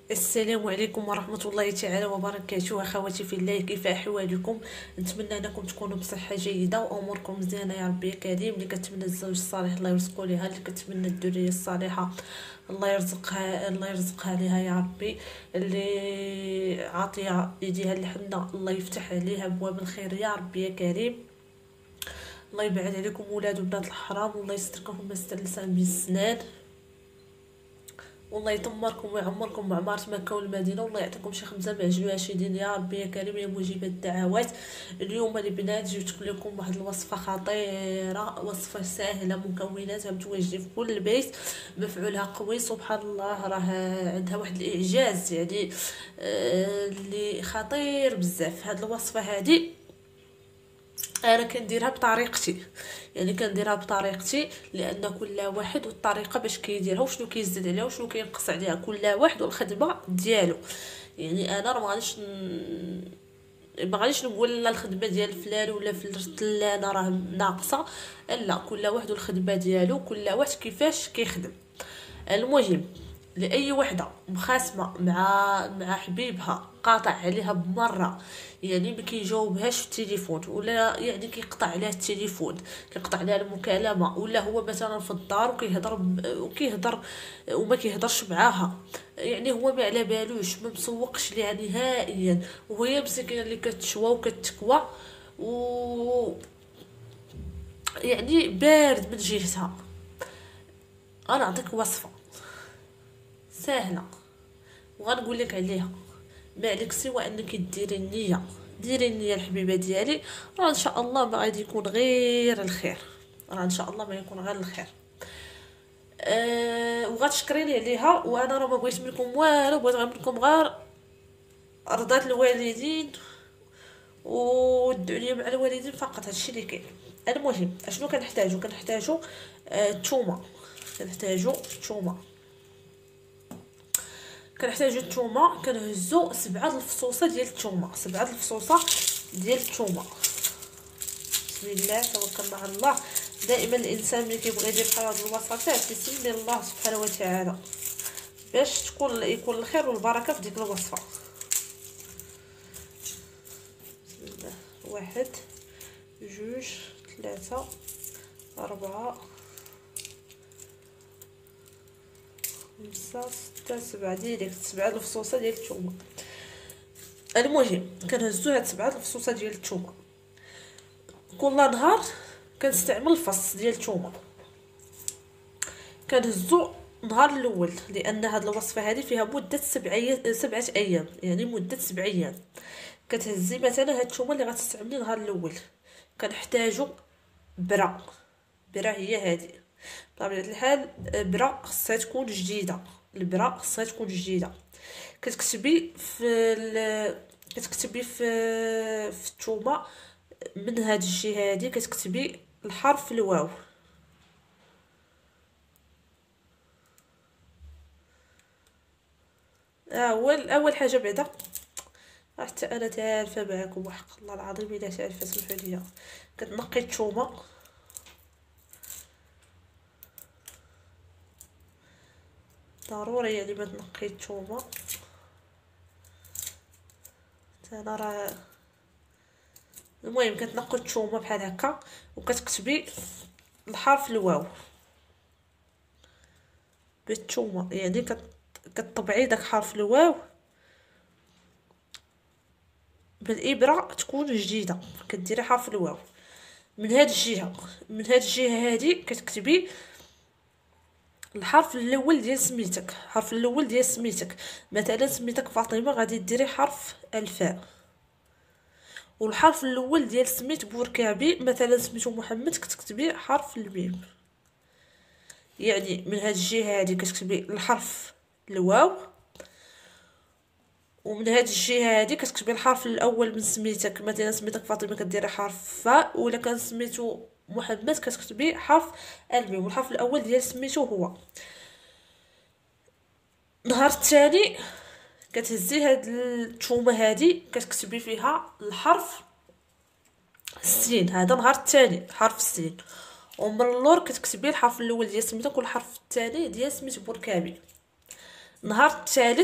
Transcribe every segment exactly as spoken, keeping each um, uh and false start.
السلام عليكم ورحمة الله تعالى وبركاته. أخواتي في الله، كيف أحوالكم؟ نتمنى أنكم تكونوا بصحة جيدة وأموركم مزيانة يا ربي كريم. اللي كتمنى الزوج الصالح الله يرزقو ليها، اللي كتمنى الذرية الصالحة الله يرزقها الله يرزقها ليها يا ربي. اللي عاطية يديها الحنة الله يفتح عليها أبواب الخير يا ربي يا كريم. الله يبعد عليكم ولاد وبنات الحرام، والله يستركم ما ستر لسان بالسنان، والله يطمركم ويعمركم بعمارة مكة والمدينة، والله يعطيكم شي خمسة بعجل وعشرين يا ربي يا كريم يا مجيب الدعوات. اليوم البنات جبت لكم واحد الوصفة خطيرة، وصفة سهلة مكوناتها متواجدة في كل بيت، مفعولها قوي سبحان الله، راه عندها واحد الإعجاز يعني آه اللي خطير بزاف. هاد الوصفة هادي انا كنديرها بطريقتي، يعني كنديرها بطريقتي لان كل واحد والطريقه باش كيديرها وشنو كيزيد عليها وشنو كينقص عليها، كل واحد والخدمه ديالو. يعني انا راه ما غاديش ن... ما غاديش نقول لا الخدمه ديال فلان ولا فلان راه ناقصه، لا كل واحد والخدمه ديالو، كل واحد كيفاش كيخدم. المهم، لاي وحده مخاسمه مع مع حبيبها قاطع عليها بمره، يعني ما كيجاوبهاش في التليفون، ولا يعني كيقطع عليها التليفون، كيقطع عليها المكالمه، ولا هو مثلا في الدار وكيهضر ب- وكيهضر وما كيهضرش معاها، يعني هو ما على بالوش، ما مسوقش ليها نهائيا، وهي مسكينه اللي كتشوى وكتكوى و يعني بارد من جهتها. انا نعطيك وصفه سهله وغنقول لك عليها، ما عليك سوى انك ديري النيه، ديري النيه الحبيبه ديالي، راه ان شاء الله ما غادي يكون غير الخير، راه ان شاء الله ما يكون غير الخير. أه وغتشكريني عليها، وانا راه ما بغيت منكم والو، بغيت غير منكم غير رضاة الوالدين وادعوا لي مع الوالدين فقط، هادشي اللي كاين. المهم اشنو كنحتاجو؟ كنحتاجو الثومه، أه كنحتاجو الثومه كنحتاجو الثومه كنهزو سبعة الفصوصه ديال الثومه، سبعة الفصوصه ديال الثومه. بسم الله توكلنا على الله. دائما الانسان ملي كيبغي يدير بحال هاد الوصفات كيسمي الله سبحانه وتعالى باش تكون يكون الخير والبركه في ديك الوصفه. بسم الله، واحد جوج ثلاثة أربعة خمسة ستة سبعة، ديريكت سبعة الفصوصه ديال الثومه. المهم كنهزو هاد سبعة الفصوصه ديال الثومه، كل نهار كنستعمل الفص ديال الثومه، كنهزو نهار الاول، لان هاد الوصفه هذه فيها مده سبعة سبعة ايام، يعني مده سبع ايام. كتهزي مثلا هاد الثومه اللي غتستعملي نهار الاول، كنحتاجو برا، برا هي هذه بطبيعه الحال، برا خصها تكون جديده، البرا خصها تكون جديده. كتكتبي في ال... كتكتبي في في الثومه من هاد الجهه هادي، كتكتبي الحرف الواو، اول اول حاجه بعدا، حتى انا تالفه معاكم وحق الله العظيم الا تالفه سمحوا لي. كتنقي الثومه، ضروري يعني ما تنقي الثومه، انا راه المهم كتنقي الثومه بحال هكا، وكتكتبي الحرف الواو بالثومه، يعني كت... كتطبعي داك حرف الواو بالابره تكون جديده، كديري حرف الواو من هاد الجهه، من هاد الجهه هادي كتكتبي الحرف الاول ديال سميتك، الحرف الاول ديال سميتك، مثلا سميتك فاطمه غادي ديري حرف الفاء، والحرف الاول ديال سميت بوركابي مثلا سميتو محمد كتكتبي حرف الميم، يعني من هاد الجهه هادي كتكتبي الحرف الواو، ومن هاد الجهه هادي كتكتبي الحرف الاول من سميتك، مثلا سميتك فاطمه كديري حرف فاء، ولا كان سميتو محمد كتكتبي حرف الميم، والحرف الاول ديال سميتو هو. نهار الثاني كتهزي هاد الثومه هادي كتكتبي فيها الحرف السين، هذا نهار الثاني حرف السين، ومن اللور كتكتبي الحرف الاول ديال سميتك والحرف الثاني ديال سميت بوركابي. نهار الثالث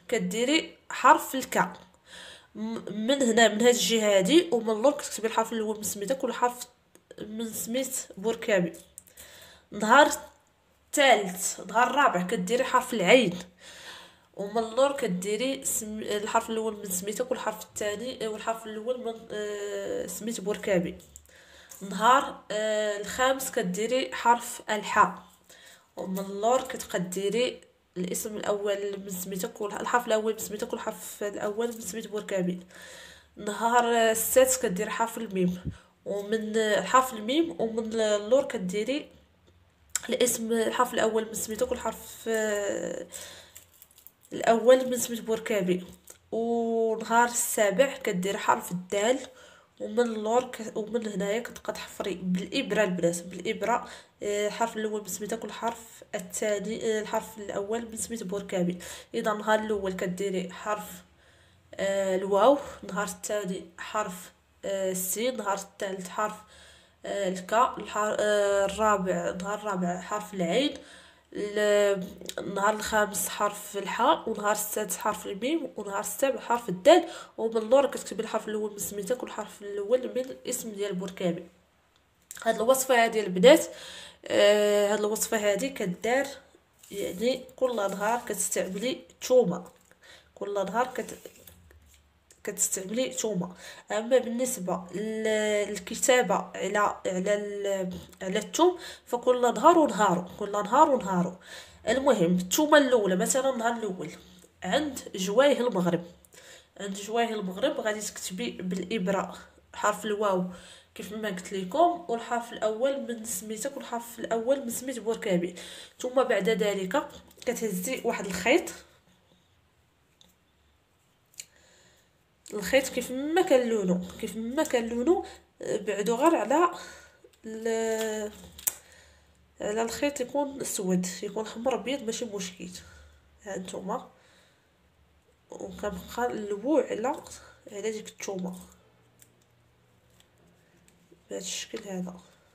كديري حرف الكاء من هنا، من هاد الجهه هادي، ومن اللور كتكتبي الحرف الاول من سميتك والحرف من سميت بوركابي. نهار الثالث نهار الرابع كديري حرف العين، ومن اللور كديري سم... الحرف الاول من سميتك والحرف الثاني والحرف الاول من آه سميت بوركابي. نهار آه الخامس كديري حرف الحاء، ومن اللور كتقدري الاسم الاول من سميتك والحرف الاول من سميتك والحرف الاول من سميت بوركابي. نهار السادس كديري حرف الميم، ومن حرف الميم ومن اللور كديري الاسم الحرف الاول من سميتك والحرف آه الاول من سميت بوركابي. ونهار السابع كدير حرف الدال، ومن اللور ك... ومن هنايا كتبقى تحفري بالابره البنات، بالابره الحرف الاول من سميتك والحرف الثاني الحرف الاول من سميت بوركابي. اذا النهار الاول كديري حرف آه الواو، نهار الثاني حرف آه السين، نهار الثالث حرف آه الكاء، الحر... آه الرابع نهار الرابع حرف العين، النهار الخامس حرف الحاء، ونهار السادس حرف الميم، ونهار السابع حرف الدال. ومن اللور كتكتبي الحرف الاول من سميتك والحرف الاول من الاسم ديال بوركابي. هاد الوصفه هذه البنات، آه هاد الوصفه هذه كدار يعني كل نهار كتستعملي تومه، كل نهار كت كتستعملي تومه. اما بالنسبه للكتابه على على على الثوم فكل نهار ونهارو، كل نهار ونهارو. المهم الثومه الاولى مثلا النهار الاول عند جوايه المغرب، عند جوايه المغرب غادي تكتبي بالابره حرف الواو كيف ما قلت لكم، والحرف الاول من سميتك والحرف الاول من سميت بوركابي. ثم بعد ذلك كتهزي واحد الخيط، الخيط كيف ما كان لونو كيف ما كان لونو بعدو غير على على الخيط يكون اسود، يكون حمر ابيض ماشي مشكل. ها انتوما، وكنبقى نلوو على على ديك الثومه بهذا الشكل هذا.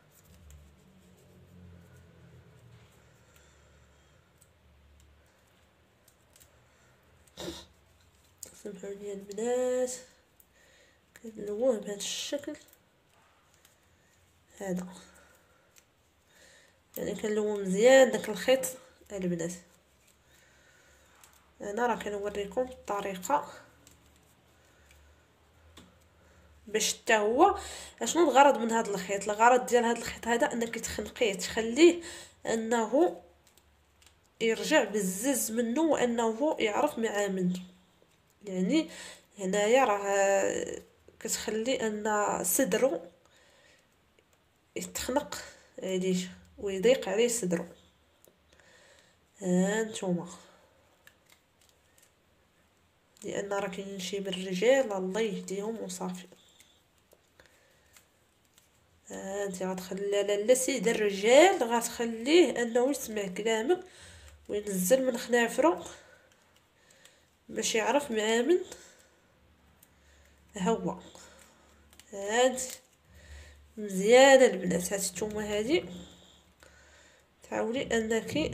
سمحوني البنات كنلووه بهذا الشكل هذا، يعني كنلوو مزيان داك الخيط البنات. انا راه كنوريكم الطريقه باش حتى هو اشنو الغرض من هذا الخيط. الغرض ديال هذا الخيط هذا انك تخنقيه تخليه انه يرجع بزز منه وانه يعرف معامل. يعني هنايا راه كتخلي ان صدرو يتخنق عليه ويضيق عليه صدرو. ها نتوما، لان راه كاينين شي من الرجال الله يهديهم وصافي. ها انت غتخلي لالا سيد الرجال غتخليه انه يسمع كلامك وينزل من خنافرو باش يعرف معامن هو. هاد مزيانه البنات هاد الثومه هادي، تحاولي انك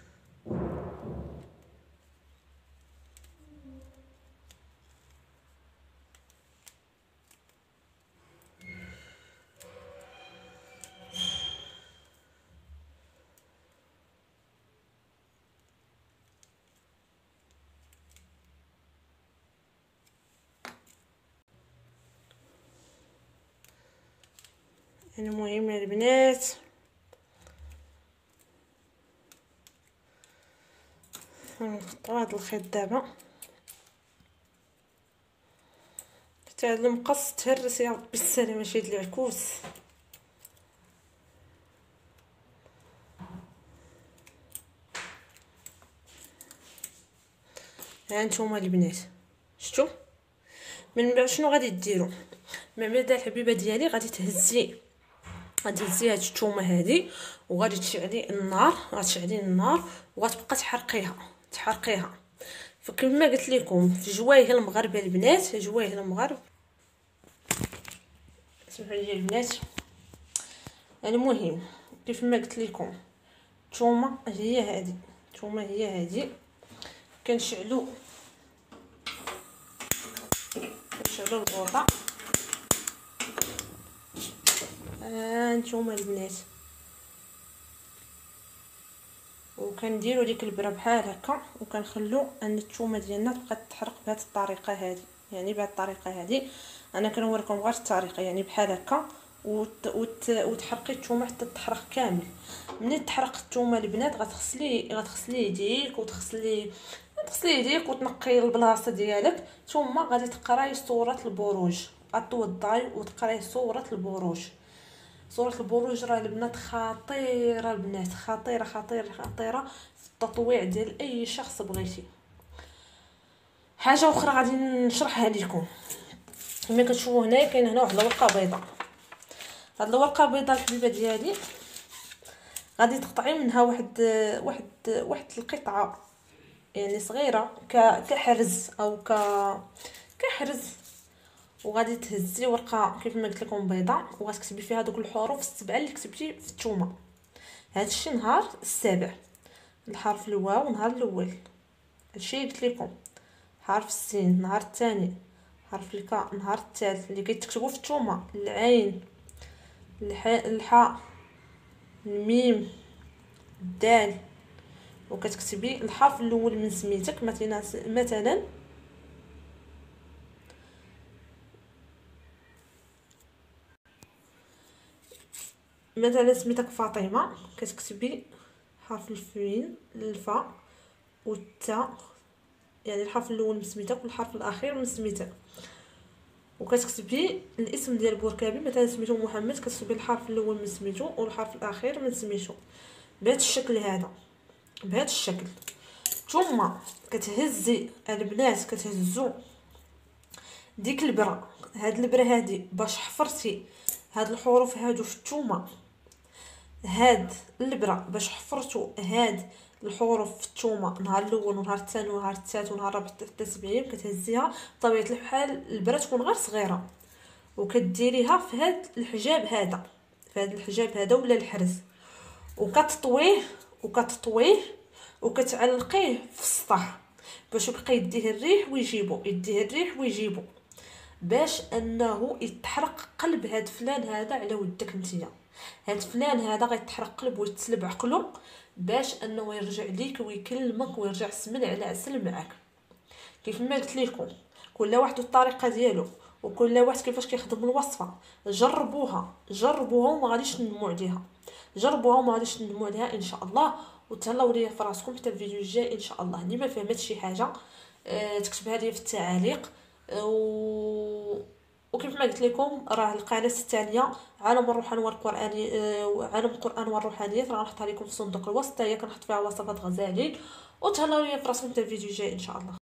المهم يا البنات نحطو هاد الخيط دابا حتى هاد المقص تهرس يا ربي السلامه شي هاد العكوس. ها نتوما البنات شفتوا من بعد شنو غادي ديروا؟ من بعد الحبيبه ديالي غادي تهزي غادي تهزي هاد الثومه هادي وغادي تشعلي النار، غتشعلي النار وغتبقى تحرقيها تحرقيها. فكما قلت لكم في جوايه المغرب البنات، جوايه المغرب سمحوا لي البنات. المهم كيف ما قلت لكم الثومه هي هذه، الثومه هي هذه كنشعلو كنشعلوا البوطه. ها نتوما البنات، وكنديروا ديك البره بحال هكا، وكنخلو ان الثومه ديالنا تبقى تحرق بهذه الطريقه هذه. يعني بهذه الطريقه هذه انا كنوريكم غير الطريقه، يعني بحال هكا وت... وت... وتحرقي الثومه حتى تحرق كامل. ملي تحرق الثومه البنات غتغسلي غتغسلي يديك وتغسلي تغسلي يديك وتنقي البلاصه ديالك، ثم غادي تقراي سوره البروج، غتوضاي وتقراي سوره البروج. سوره البروج راه البنات خطيره، البنات خطيره خطيره خطيره في التطويع ديال اي شخص بغيتي. حاجه اخرى غادي نشرحها لكم. كما كتشوفوا هنايا كاين هنا واحد الورقه بيضاء. هاد الورقه البيضاء الحبيبه ديالي غادي تقطعي منها واحد واحد واحد القطعه يعني صغيره كحرز او ك كحرز، وغادي تهزي ورقه كيف ما قلت لكم بيضاء، وغتكتبي فيها دوك الحروف السبعه اللي كتبتي في الثومه. هادشي نهار السابع، الحرف الواو نهار الاول، هادشي قلت لكم. حرف السين نهار الثاني، حرف الكاء نهار الثالث اللي كيتكتبوا في الثومه، العين، الحاء، الميم، الدال، وكتكتبي الحرف الاول من سميتك. مثلا مثلا مثلا سميتك فاطمه، كتكتبي حرف الفين الفاء والتاء، يعني الحرف الاول من سميتك والحرف الاخير من سميتك، وكتكتبي الاسم ديال بوركابي. مثلا سميتو محمد، كتكتبي الحرف الاول من سميتو والحرف الاخير من سميتو بهذا الشكل هذا، بهذا الشكل. ثم كتهزي البنات، كتهزو ديك البره، هاد البره هادي باش حفرتي هاد الحروف هادو في الثومه، هاد البره باش حفرتو هاد الحروف في الثومه نهار الاول ونهار الثاني ونهار الثالث ونهار الرابع حتى سبعين، كتهزيها بطبيعه الحال البره تكون غير صغيره، وكديريها في هاد الحجاب هذا، في هاد الحجاب هذا ولا الحرز، وكتطويه وكتطويه وكتعلقيه في السطح باش يبقى يديه الريح ويجيبو، يديه الريح ويجيبو، باش انه يتحرق قلب هاد فلان هذا على ودك نتيا. هاد فلان هذا غيتحرق قلب ويتسلب عقله باش انه يرجع ليك ويكلمك ويرجع السمن على عسل معاك. كيف ما قلت لكم كل واحد والطريقه ديالو، وكل واحد كيفاش كيخدم الوصفه. جربوها جربوها وما غاديش تندموا عليها، جربوها وما غاديش تندموا عليها ان شاء الله. وتهلاو ليا في راسكم حتى الفيديو الجاي ان شاء الله. اللي ما فهمتش شي حاجه أه تكتبها لي في التعاليق. أه و... وكيف ما قلت لكم راه القناه الثانيه عالم الروحاني والقراني، أه عالم القران والروحانيات، راه نحطها لكم في صندوق الوصف، حتى هي كنحط فيها وصفات غزالين. وتهلاو ليا في راسكم حتى الفيديو الجاي ان شاء الله.